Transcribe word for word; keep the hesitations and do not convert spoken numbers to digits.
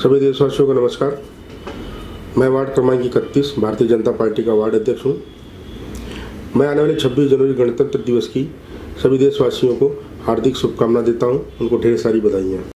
सभी देशवासियों को नमस्कार। मैं वार्ड क्रमांक इकतीस भारतीय जनता पार्टी का वार्ड अध्यक्ष हूँ। मैं आने वाले छब्बीस जनवरी गणतंत्र दिवस की सभी देशवासियों को हार्दिक शुभकामना देता हूँ। उनको ढेर सारी बधाइयाँ।